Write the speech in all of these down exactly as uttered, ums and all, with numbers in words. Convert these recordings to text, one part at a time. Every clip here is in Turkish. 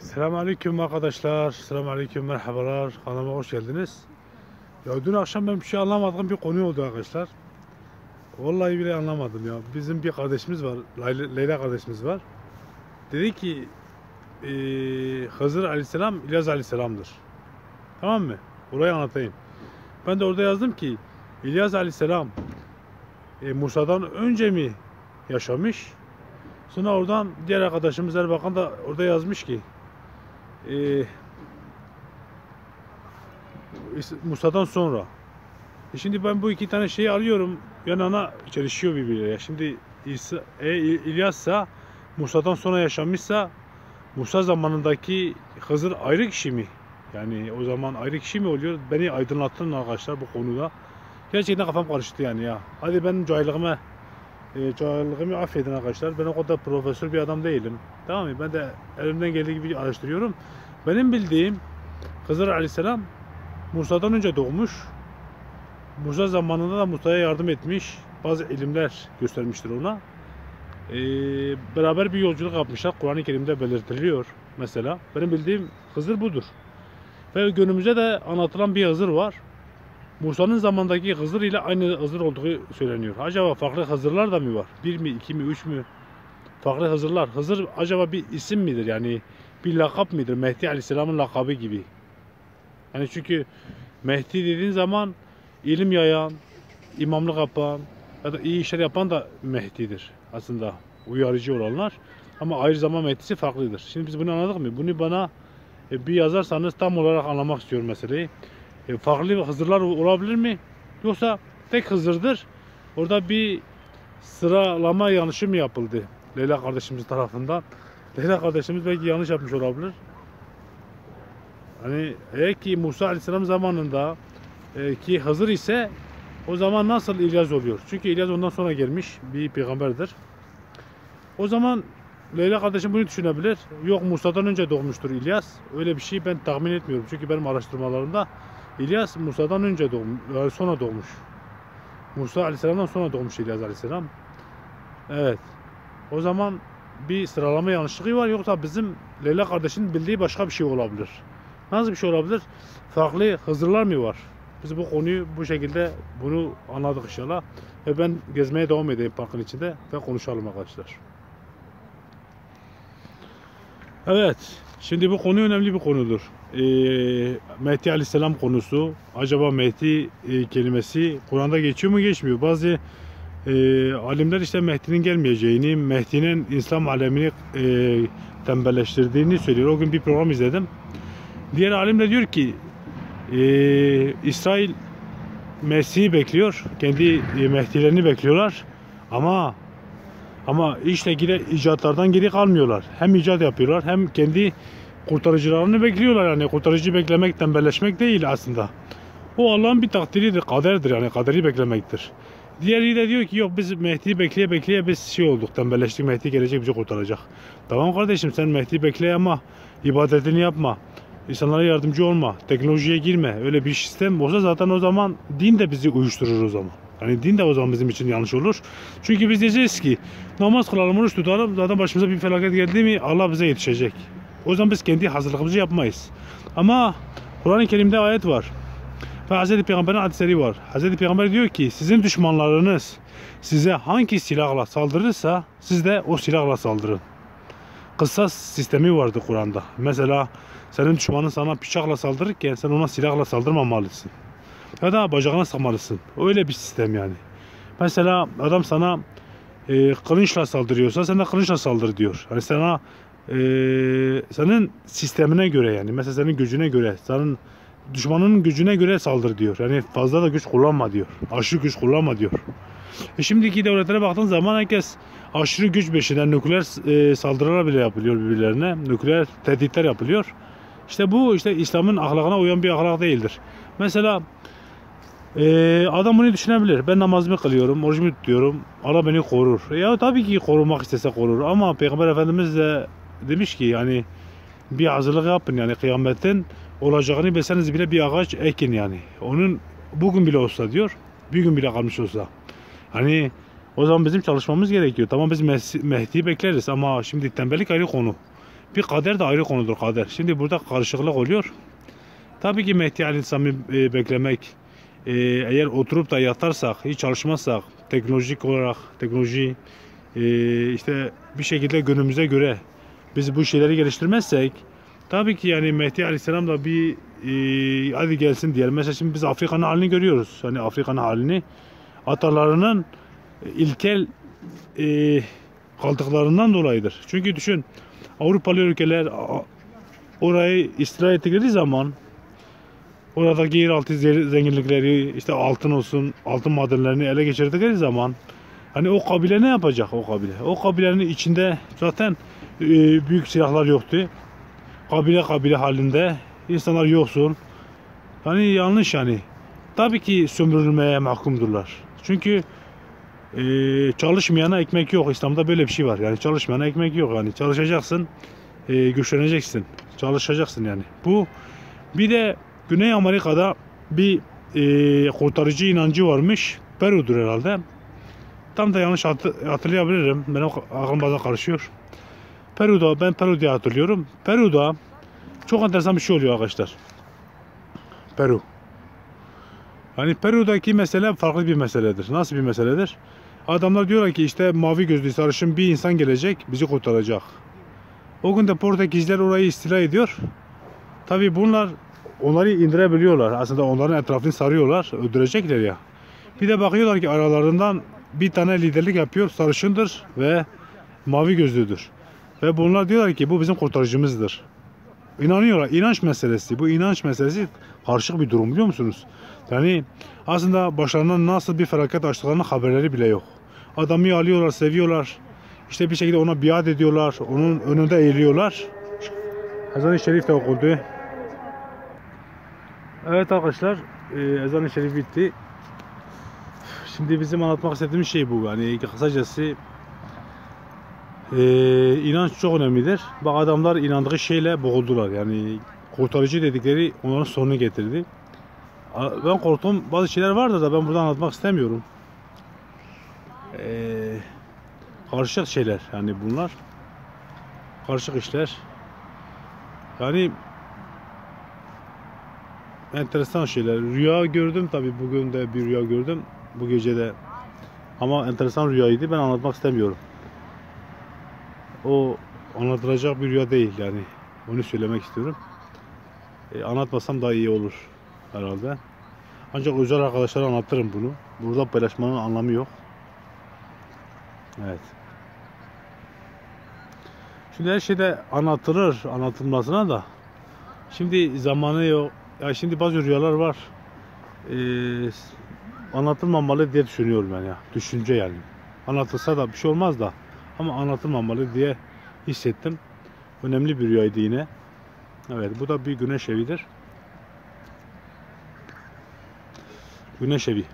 Selamünaleyküm arkadaşlar. Selamünaleyküm, merhabalar. Kanalıma hoş geldiniz. Ya dün akşam ben bir şey anlamadığım bir konu oldu arkadaşlar. Vallahi bile anlamadım ya. Bizim bir kardeşimiz var, Leyla, Leyla kardeşimiz var. Dedi ki e, Hızır Aleyhisselam İlyas Aleyhisselam'dır. Tamam mı? Orayı anlatayım. Ben de orada yazdım ki İlyas Aleyhisselam e, Musa'dan önce mi yaşamış? Sonra oradan diğer arkadaşımız Erbakan da orada yazmış ki Ee, Musa'dan sonra. E şimdi ben bu iki tane şeyi alıyorum, yanına çelişiyor birbirine. Şimdi İsa, e, İlyas'sa Musa'dan sonra yaşamışsa Musa zamanındaki Hızır ayrı kişi mi? Yani o zaman ayrı kişi mi oluyor? Beni aydınlattın arkadaşlar bu konuda. Gerçekten kafam karıştı yani ya. Hadi ben cahilliğime e, cahilliğimi affedin arkadaşlar. Ben o kadar profesör bir adam değilim. Tamam mı? Ben de elimden geldiği gibi araştırıyorum. Benim bildiğim Hızır Aleyhisselam Musa'dan önce doğmuş. Musa zamanında da Musa'ya yardım etmiş. Bazı ilimler göstermiştir ona. Ee, beraber bir yolculuk yapmışlar. Kur'an-ı Kerim'de belirtiliyor mesela. Benim bildiğim Hızır budur. Ve günümüzde de anlatılan bir Hızır var. Musa'nın zamandaki Hızır ile aynı Hızır olduğu söyleniyor. Acaba farklı Hızırlar da mı var? Bir mi, iki mi, üç mü? Farklı Hızırlar. Hızır acaba bir isim midir? Yani bir lakap mıdır? Mehdi Aleyhisselam'ın lakabı gibi. Yani çünkü Mehdi dediğin zaman ilim yayan, imamlık yapan ya da iyi işler yapan da Mehdi'dir aslında, uyarıcı olanlar. Ama ayrı zaman Mehdi'si farklıdır. Şimdi biz bunu anladık mı? Bunu bana e, bir yazarsanız tam olarak anlamak istiyorum meseleyi. E, farklı Hızırlar olabilir mi? Yoksa tek Hızır'dır. Orada bir sıralama yanlışı mı yapıldı Leyla kardeşimiz tarafından? Leyla kardeşimiz belki yanlış yapmış olabilir. Hani eğer ki Musa Aleyhisselam zamanında e, ki Hızır ise o zaman nasıl İlyas oluyor? Çünkü İlyas ondan sonra gelmiş bir peygamberdir. O zaman Leyla kardeşim bunu düşünebilir. Yok, Musa'dan önce doğmuştur İlyas. Öyle bir şey ben tahmin etmiyorum. Çünkü benim araştırmalarımda İlyas Musa'dan önce doğmuş, yani sonra doğmuş. Musa Aleyhisselam'dan sonra doğmuş İlyas Aleyhisselam. Evet. O zaman bir sıralama yanlışlığı var. Yoksa bizim Leyla kardeşin bildiği başka bir şey olabilir. Nasıl bir şey olabilir? Farklı Hızırlar mı var? Biz bu konuyu bu şekilde bunu anladık inşallah. Ve ben gezmeye devam edeyim parkın içinde ve konuşalım arkadaşlar. Evet. Şimdi bu konu önemli bir konudur. Ee, Mehdi Aleyhisselam konusu. Acaba Mehdi e, kelimesi Kur'an'da geçiyor mu geçmiyor? Bazı e, alimler işte Mehdi'nin gelmeyeceğini, Mehdi'nin İslam alemini e, tembelleştirdiğini söylüyor. O gün bir program izledim. Diğer alim de diyor ki e, İsrail Mesih'i bekliyor. Kendi e, Mehdi'lerini bekliyorlar. Ama ama işte gide icatlardan geri kalmıyorlar. Hem icat yapıyorlar hem kendi kurtarıcılarını bekliyorlar. Yani kurtarıcı beklemek tembelleşmek değil aslında. O Allah'ın bir takdiridir, kaderdir, yani kaderi beklemektir. Diğeri de diyor ki yok, biz Mehdi'yi bekleye bekleye biz şey olduk, tembelleştik, Mehdi gelecek bizi kurtaracak. Tamam kardeşim, sen Mehdi'yi bekle ama ibadetini yapma. İnsanlara yardımcı olma, teknolojiye girme. Öyle bir sistem olsa zaten o zaman din de bizi uyuşturur o zaman. Yani din de o zaman bizim için yanlış olur. Çünkü biz diyeceğiz ki namaz kılalım, oruç tutalım, zaten başımıza bir felaket geldi mi Allah bize yetişecek. O zaman biz kendi hazırlığımızı yapmayız. Ama Kur'an-ı Kerim'de ayet var. Ve Hazreti Peygamber'in hadisleri var. Hazreti Peygamber diyor ki sizin düşmanlarınız size hangi silahla saldırırsa siz de o silahla saldırın. Kıssas sistemi vardı Kur'an'da. Mesela senin düşmanın sana bıçakla saldırırken sen ona silahla saldırmamalısın. Ya da bacağına sıkmalısın. Öyle bir sistem yani. Mesela adam sana e, kılıçla saldırıyorsa sen de kılıçla saldır diyor. Yani sana e, senin sistemine göre, yani mesela senin gücüne göre, senin düşmanının gücüne göre saldır diyor. Yani fazla da güç kullanma diyor. Aşırı güç kullanma diyor. E şimdiki devletlere baktığın zaman herkes aşırı güç peşinden, nükleer e, saldırılar bile yapılıyor birbirlerine. Nükleer tehditler yapılıyor. İşte bu işte İslam'ın ahlakına uyan bir ahlak değildir. Mesela e, adam bunu düşünebilir. Ben namazımı kılıyorum, orucumu tutuyorum. Allah beni korur. E, ya tabii ki korumak istese korur. Ama Peygamber Efendimiz de demiş ki yani bir hazırlık yapın, yani kıyametin olacağını bilseniz bile bir ağaç ekin yani. Onun bugün bile olsa diyor, bir gün bile kalmış olsa. Hani o zaman bizim çalışmamız gerekiyor. Tamam, biz Mehdi'yi bekleriz ama şimdi tembellik ayrı konu. Bir kader de ayrı konudur, kader. Şimdi burada karışıklık oluyor. Tabii ki Mehdi Aleyhisselam'ı e, beklemek, e, eğer oturup da yatarsak, hiç çalışmazsak, teknolojik olarak, teknoloji e, işte bir şekilde günümüze göre biz bu şeyleri geliştirmezsek, tabii ki yani Mehdi Aleyhisselam da bir e, hadi gelsin diyelim. Mesela şimdi biz Afrika'nın halini görüyoruz. Hani Afrika'nın halini atalarının ilkel e, kaldıklarından dolayıdır. Çünkü düşün, Avrupalı ülkeler orayı istila ettikleri zaman oradaki yeraltı zenginlikleri, işte altın olsun, altın madenlerini ele geçirdikleri zaman hani o kabile ne yapacak o kabile? O kabilenin içinde zaten e, büyük silahlar yoktu. Kabile kabile halinde insanlar yoksul. Hani yanlış yani. Tabii ki sömürülmeye mahkumdurlar. Çünkü e, çalışmayana ekmek yok. İslam'da böyle bir şey var. Yani çalışmayana ekmek yok. Yani çalışacaksın, e, güçleneceksin. Çalışacaksın yani. Bu bir de Güney Amerika'da bir e, kurtarıcı inancı varmış. Peru'dur herhalde. Tam da yanlış hatırlayabilirim. Benim aklım bazen karışıyor. Peru'da, ben Peru diye hatırlıyorum. Peru'da çok enteresan bir şey oluyor arkadaşlar. Peru. Hani Peru'daki mesele farklı bir meseledir. Nasıl bir meseledir? Adamlar diyorlar ki işte mavi gözlü sarışın bir insan gelecek, bizi kurtaracak. O gün de Portekizler orayı istila ediyor. Tabii bunlar onları indirebiliyorlar. Aslında onların etrafını sarıyorlar, öldürecekler ya. Bir de bakıyorlar ki aralarından bir tane liderlik yapıyor, sarışındır ve mavi gözlüdür. Ve bunlar diyorlar ki bu bizim kurtarıcımızdır. İnanıyorlar. İnanç meselesi. Bu inanç meselesi karışık bir durum, biliyor musunuz? Yani aslında başlarına nasıl bir felaket açtıklarının haberleri bile yok. Adamı alıyorlar, seviyorlar. İşte bir şekilde ona biat ediyorlar. Onun önünde eğiliyorlar. Ezan-ı Şerif de okundu. Evet arkadaşlar, ezan-ı Şerif bitti. Şimdi bizim anlatmak istediğimiz şey bu. Yani kısacası Ee, inanç çok önemlidir. Bak adamlar inandığı şeyle boğuldular. Yani kurtarıcı dedikleri onların sonunu getirdi. Ben korktuğum bazı şeyler vardır da ben burada anlatmak istemiyorum. Ee, karışık şeyler yani bunlar. Karışık işler. Yani enteresan şeyler. Rüya gördüm tabi, bugün de bir rüya gördüm. Bu gece de. Ama enteresan rüyaydı. Ben anlatmak istemiyorum. O anlatılacak bir rüya değil yani. Onu söylemek istiyorum. E, anlatmasam daha iyi olur herhalde. Ancak özel arkadaşlara anlatırım bunu. Burada paylaşmanın anlamı yok. Evet. Şimdi her şeyde anlatılır, anlatılmasına da. Şimdi zamanı yok. Ya şimdi bazı rüyalar var. Ee, anlatılmamalı diye düşünüyorum yani. Ya. Düşünce yani. Anlatılsa da bir şey olmaz da. Ama anlatılmamalı diye hissettim. Önemli bir rüyaydı yine. Evet, bu da bir güneş evidir. Güneş evi.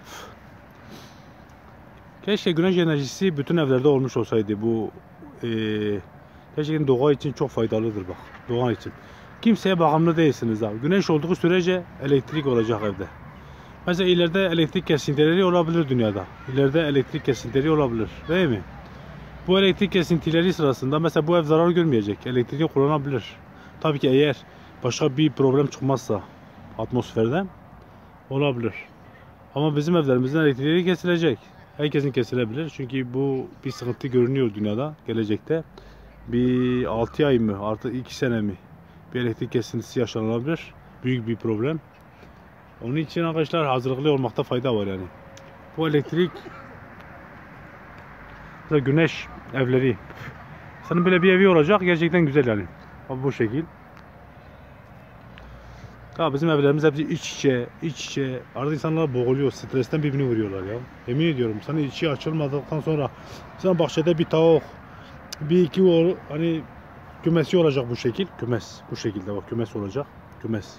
Keşke güneş enerjisi bütün evlerde olmuş olsaydı. Bu e, gerçekten doğa için çok faydalıdır bak. Doğa için. Kimseye bağımlı değilsiniz abi. Güneş olduğu sürece elektrik olacak evde. Mesela ileride elektrik kesintileri olabilir dünyada. İleride elektrik kesintileri olabilir. Değil mi? Bu elektrik kesintileri sırasında mesela bu ev zarar görmeyecek. Elektriği kullanabilir. Tabii ki eğer başka bir problem çıkmazsa atmosferde olabilir. Ama bizim evlerimizin elektriği kesilecek. Herkesin kesilebilir. Çünkü bu bir sıkıntı görünüyor dünyada. Gelecekte bir altı ay mı artık iki sene mi bir elektrik kesintisi yaşanabilir. Büyük bir problem. Onun için arkadaşlar hazırlıklı olmakta fayda var yani. Bu elektrik güneş evleri. Senin böyle bir evi olacak, gerçekten güzel yani. Bu şekil. Ya bizim evlerimiz hepsi iç içe, iç içe. Arada insanlar boğuluyor, stresten birbirini vuruyorlar ya. Emin ediyorum, sana içi açılmadıktan sonra sana bahçede bir tavuk, bir iki o hani kümesi olacak bu şekil. Kümes, bu şekilde bak, kümes olacak. Kümes.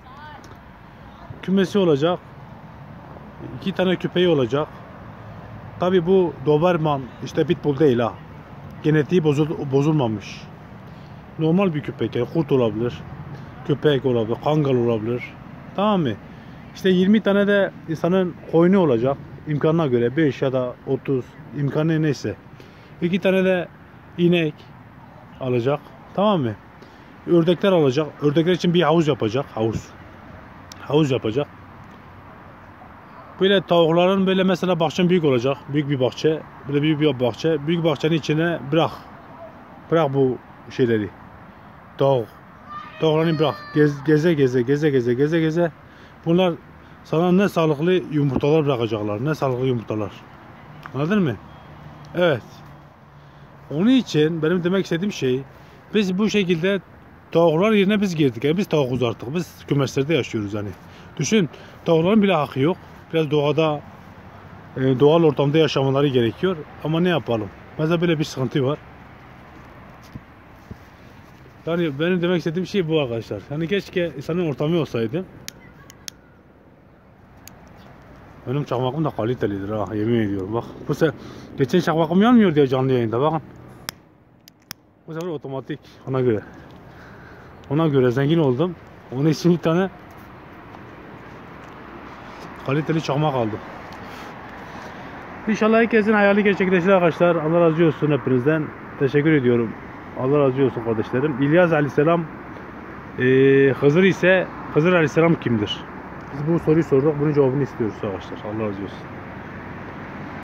Kümesi olacak. İki tane köpeği olacak. Tabi bu Doberman, işte pitbull değil ha. Genetiği bozul, bozulmamış. Normal bir köpek yani, kurt olabilir. Köpek olabilir, kangal olabilir. Tamam mı? İşte yirmi tane de insanın koyunu olacak. İmkanına göre beş ya da otuz, imkanı neyse. iki tane de inek alacak. Tamam mı? Ördekler alacak. Ördekler için bir havuz yapacak. Havuz. Havuz yapacak. Böyle tavukların böyle mesela bahçen büyük olacak. Büyük bir bahçe. Böyle büyük bir bahçe. Büyük bahçenin içine bırak. Bırak bu şeyleri. Tavuk. Tavuklarını bırak. Gez, geze geze geze geze geze geze. Bunlar sana ne sağlıklı yumurtalar bırakacaklar. Ne sağlıklı yumurtalar. Anladın mı? Evet. Onun için benim demek istediğim şey, biz bu şekilde tavuklar yerine biz girdik. Yani biz tavukuz artık. Biz kümeslerde yaşıyoruz yani. Düşün, tavukların bile hakkı yok. Biraz doğada, e, doğal ortamda yaşamaları gerekiyor. Ama ne yapalım? Mesela böyle bir sıkıntı var. Yani benim demek istediğim şey bu arkadaşlar. Yani keşke insanın ortamı olsaydı. Benim çakmakım da kalitelidir ha, yemin ediyorum. Bak, bu sefer geçen çakmakım yanmıyor diye canlı yayında bakın. Bu sefer otomatik, ona göre. Ona göre zengin oldum. Onun için bir tane kaliteli çakmak aldım. İnşallah herkesin hayali gerçekleşir arkadaşlar. Allah razı olsun hepinizden. Teşekkür ediyorum. Allah razı olsun kardeşlerim. İlyas Aleyhisselam e, Hızır ise Hızır Aleyhisselam kimdir? Biz bu soruyu sorduk. Bunun cevabını istiyoruz arkadaşlar. Allah razı olsun.